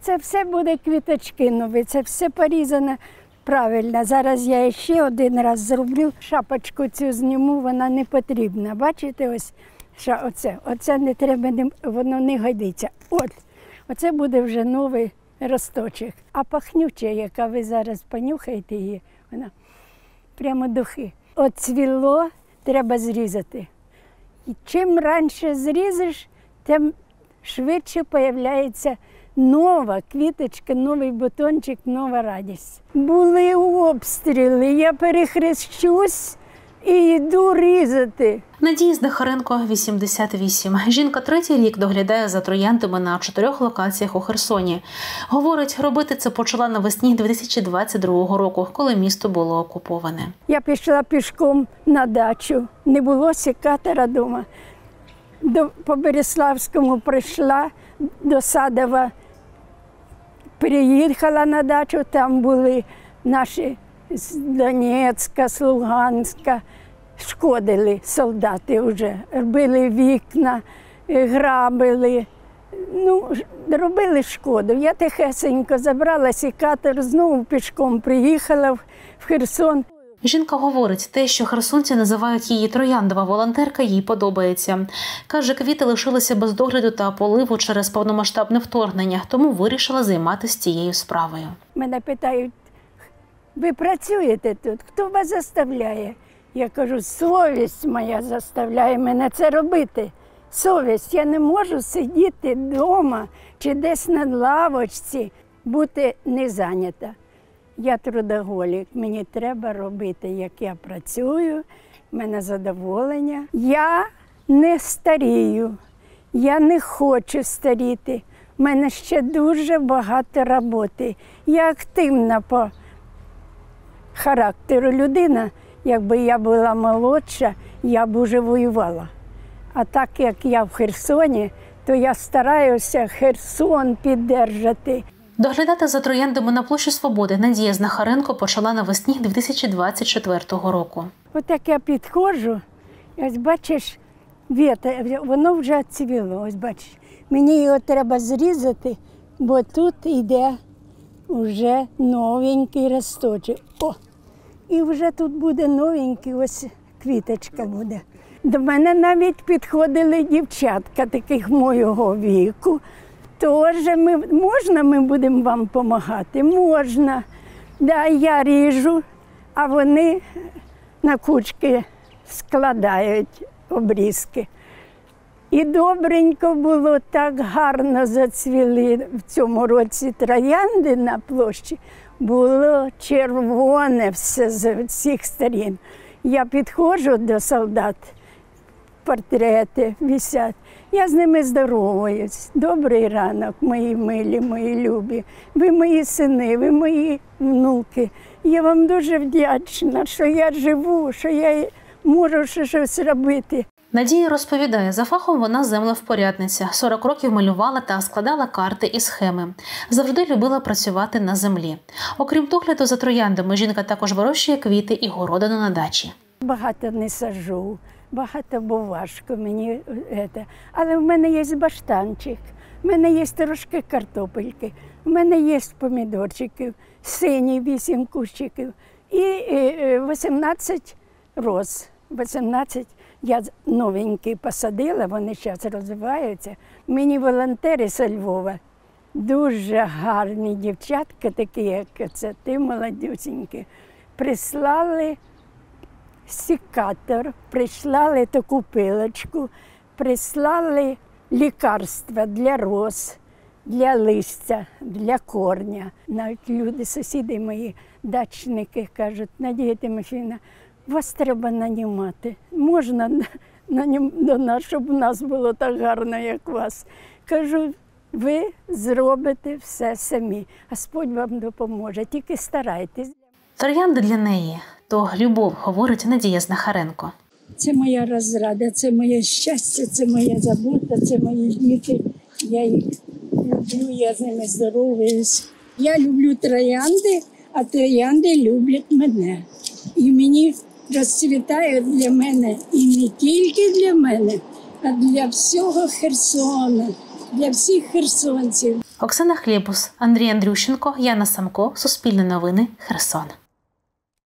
Це все буде квіточки нові, це все порізане правильно. Зараз я ще один раз зроблю, шапочку цю зніму, вона не потрібна. Бачите, ось оце не треба, воно не годиться. Оце буде вже новий росточок. А пахнюча, яка ви зараз понюхаєте її, вона прямо духи. Оцвіло, треба зрізати. І чим раніше зрізеш, тим швидше з'являється нова квіточка, новий бутончик, нова радість. Були обстріли, я перехрещусь і йду різати. Надії Знахаренко, 88. Жінка третій рік доглядає за трояндами на 4 локаціях у Херсоні. Говорить, робити це почала навесні 2022 року, коли місто було окуповане. Я пішла пішком на дачу, не було секатора вдома. По Береславському прийшла до Садова, приїхала на дачу, там були наші з Донецька, з Луганська, шкодили солдати вже, били вікна, грабили, робили шкоду. Я тихесенько забрала секатор, знову пішком приїхала в Херсон. Жінка говорить, те, що херсонці називають її трояндова волонтерка, їй подобається. Каже, квіти лишилися без догляду та поливу через повномасштабне вторгнення, тому вирішила займатися цією справою. Мене питають, ви працюєте тут? Хто вас заставляє? Я кажу, совість моя заставляє мене це робити. Совість. Я не можу сидіти вдома чи десь на лавочці, бути не зайнята. Я трудоголік, мені треба робити, як я працюю, в мене задоволення. Я не старію, я не хочу старіти, в мене ще дуже багато роботи. Я активна по характеру людина, якби я була молодша, я б уже воювала. А так як я в Херсоні, то я стараюся Херсон підтримати. Доглядати за трояндами на площі Свободи Надія Знахаренко почала навесні 2024 року. Отак я підходжу, ось бачиш, воно вже цвіло, ось бачиш. Мені його треба зрізати, бо тут йде вже новенький росточок. І вже тут буде новенький, ось квіточка буде. До мене навіть підходили дівчатка таких мого віку. Тож, можна ми будемо вам допомагати? Можна. Да, я ріжу, а вони на кучки складають обрізки. І добренько було, так гарно зацвіли в цьому році троянди на площі. Було червоне все з всіх сторін. Я підходжу до солдат, портрети висять. Я з ними здороваюсь. Добрий ранок, мої милі, мої любі. Ви мої сини, ви мої внуки. Я вам дуже вдячна, що я живу, що я можу щось робити. Надія розповідає, за фахом вона землевпорядниця. 40 років малювала та складала карти і схеми. Завжди любила працювати на землі. Окрім догляду за трояндами, жінка також вирощує квіти і городину на дачі. Багато не саджу. Багато, бо важко мені. Але в мене є баштанчик, в мене є трошки картопельки, в мене є помідорчиків, сині 8 кущиків і 18 роз. 18 я новенькі посадила, вони зараз розвиваються. Мені волонтери з Львова, дуже гарні дівчатка, такі, як це, ти молодюсінькі, прислали секатор, прислали таку пилочку, прислали лікарства для роз, для листя, для корня. Навіть люди, сусіди мої, дачники кажуть, Надія Тимофіївна, вас треба нанімати. Можна до нас, щоб у нас було так гарно, як у вас. Кажу, ви зробите все самі, Господь вам допоможе, тільки старайтесь. Троянди для неї – то любов, говорить Надія Знахаренко. Це моя розрада, це моє щастя, це моя забота, це мої діти. Я їх люблю, я з ними здороваюсь. Я люблю троянди, а троянди люблять мене. І мені розцвітають для мене, і не тільки для мене, а для всього Херсона, для всіх херсонців. Оксана Хлєбус, Андрій Андрющенко, Яна Самко, Суспільне новини, Херсон.